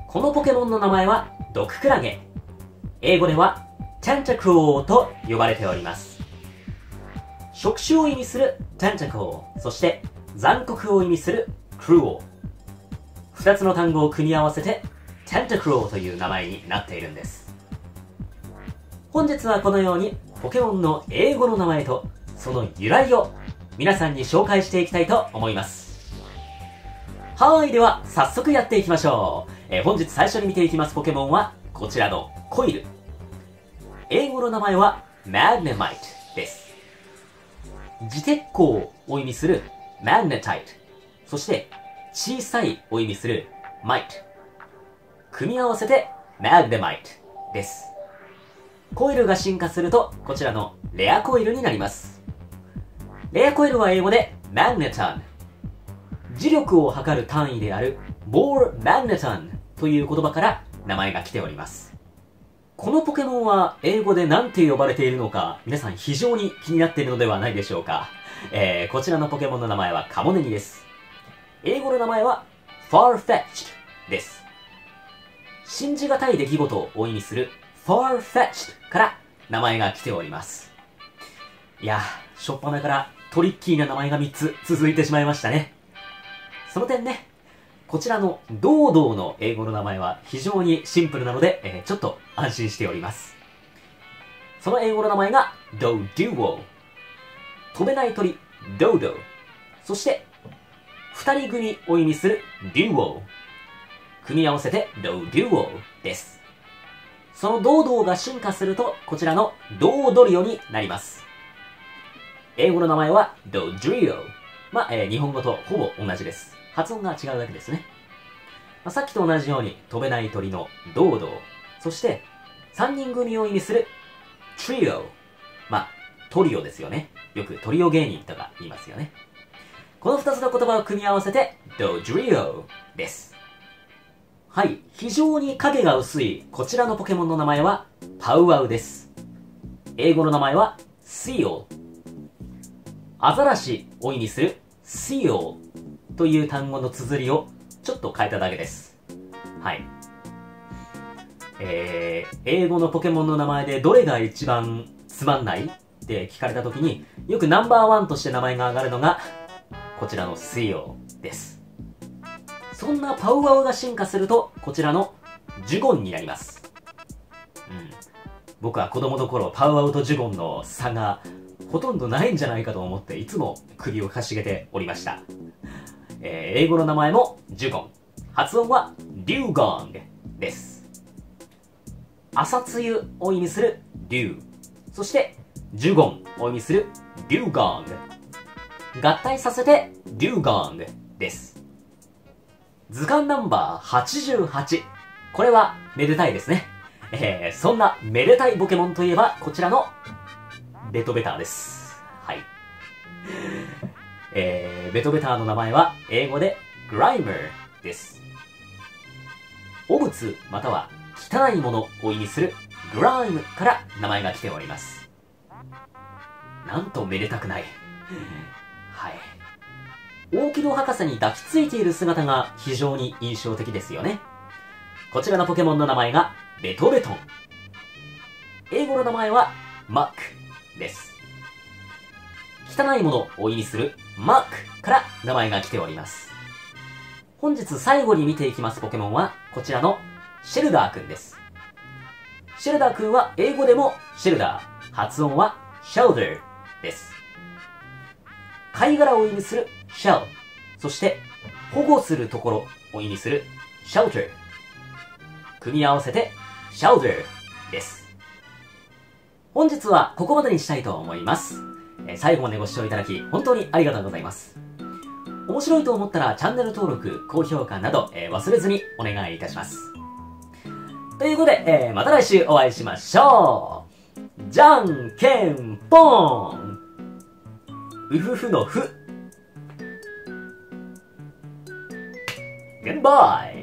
このポケモンの名前は毒クラゲ。英語では Tentacruel と呼ばれております。触手を意味する Tentacle、そして残酷を意味する Cruel。二つの単語を組み合わせて Tentacruel という名前になっているんです。本日はこのようにポケモンの英語の名前とその由来を皆さんに紹介していきたいと思います。はい、では早速やっていきましょう。本日最初に見ていきますポケモンはこちらのコイル。英語の名前は Magnemite です。磁鉄鋼を意味する Magnetite、 そして小さいを意味する Mite、 組み合わせて Magnemite です。コイルが進化するとこちらのレアコイルになります。レアコイルは英語で Magneton、 磁力を測る単位である Bore Magneton という言葉から名前が来ております。このポケモンは英語で何て呼ばれているのか皆さん非常に気になっているのではないでしょうか。こちらのポケモンの名前はカモネギです。英語の名前は Farfetch'd です。信じがたい出来事を意味する Farfetch'd から名前が来ております。いや、しょっぱなからトリッキーな名前が3つ続いてしまいましたね。その点ね、こちらのドードーの英語の名前は非常にシンプルなので、ちょっと安心しております。その英語の名前が Doduo、 飛べない鳥 Dodo、 そして二人組を意味する Duo、 組み合わせて Doduo です。そのドードーが進化するとこちらのドードリオになります。英語の名前は Dodrio、 日本語とほぼ同じです。発音が違うだけですね。さっきと同じように飛べない鳥のドードー、そして3人組を意味する Trio、 トリオですよね。よくトリオ芸人とか言いますよね。この2つの言葉を組み合わせて Dodrio です。はい、非常に影が薄いこちらのポケモンの名前はパウワウです。英語の名前は Seal、 アザラシを意味する Seal という単語の綴りをちょっと変えただけです。はい。英語のポケモンの名前でどれが一番つまんないって聞かれた時によくナンバーワンとして名前が挙がるのがこちらのSealです。そんなパウワウが進化するとこちらのジュゴンになります。僕は子供の頃パウワウとジュゴンの差がほとんどないんじゃないかと思っていつも首をかしげておりました。英語の名前もジュゴン、発音はデューゴンです。朝露を意味するデュー、そしてジュゴンを意味するデューゴン、合体させてデューゴンです。図鑑ナンバー88、これはめでたいですね。そんなめでたいポケモンといえばこちらのベトベターです。はい。ベトベターの名前は英語でグライマーです。汚物または汚いものを意味するグライムから名前が来ております。なんとめでたくない。はい。大木戸博士に抱きついている姿が非常に印象的ですよね。こちらのポケモンの名前がベトベトン。英語の名前はマックです。汚いものを意味するマークから名前が来ております。本日最後に見ていきますポケモンはこちらのシェルダーくんです。シェルダーくんは英語でもシェルダー、発音はシェルダーです。貝殻を意味するシェル、そして保護するところを意味するシェルター、組み合わせてシェルダーです。本日はここまでにしたいと思います。最後までご視聴いただき本当にありがとうございます。面白いと思ったらチャンネル登録、高評価など、忘れずにお願いいたします。ということで、また来週お会いしましょう。じゃんけんぽん、うふふのふ、グッバイ。